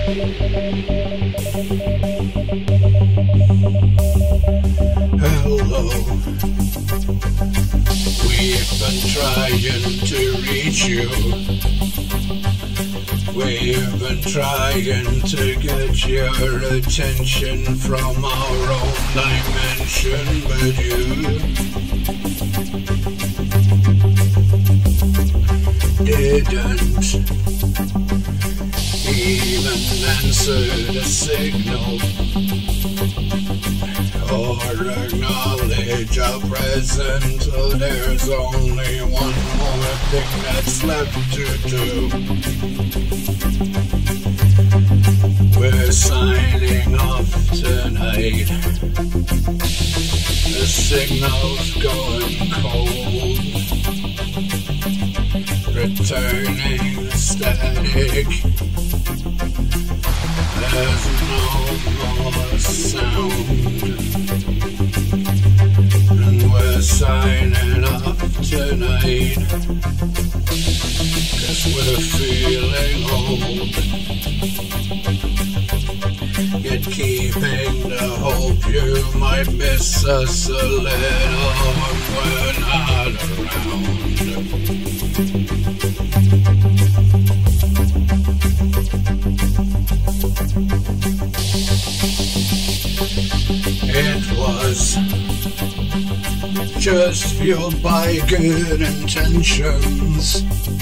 Hello, we've been trying to reach you. We've been trying to get your attention from our own dimension, but you didn't even answer the signal or acknowledge our presence. Oh, there's only one more thing that's left to do. We're signing off tonight. The signal's going cold, returning static. There's no more sound, and we're signing off tonight, 'cause we're feeling old. Yet keeping the hope you might miss us a little when we're not around. It was just fueled by good intentions,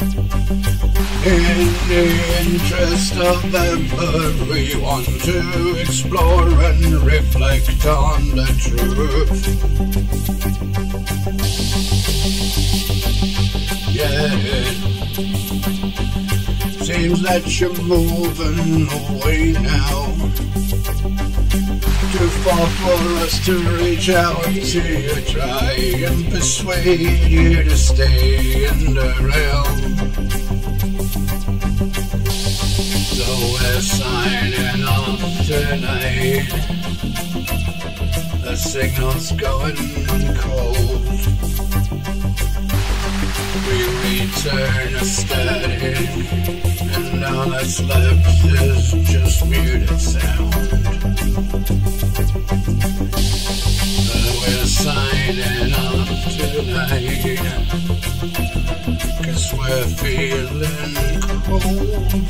in the interest of everyone to explore and reflect on the truth. Yeah, it seems that you're moving away now. Too far for us to reach out to you, try and persuade you to stay in the realm. So we're signing off tonight. The signal's going cold. We return to static, and all that's left is just muted sound. We're signing off tonight, 'cause we're feeling cold.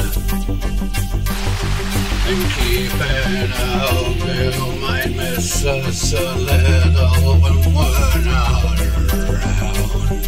And keeping out, you might miss us a little when we're not around.